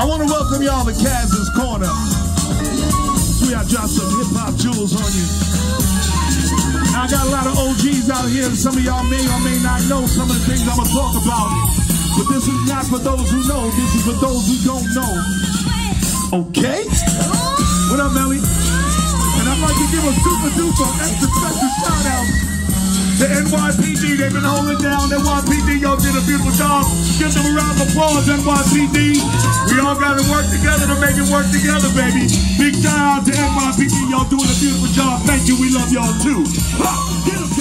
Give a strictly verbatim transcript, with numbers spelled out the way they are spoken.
I want to welcome y'all to Kaz's Corner. We I drop some hip-hop jewels on you. Now, I got a lot of O Gs out here, and some of y'all may or may not know some of the things I'm going to talk about. But this is not for those who know. This is for those who don't know. Okay? What up, Melly? And I'd like to give a super duper extra special shout out to N Y P D. They've been holding down. N Y P D, y'all did a beautiful job. Give them a round of applause, N Y P D. We all got to work together to make it work together, baby. Big shout out to N Y P D. Y'all doing a beautiful job. Thank you. We love y'all too. Ha! Get 'em.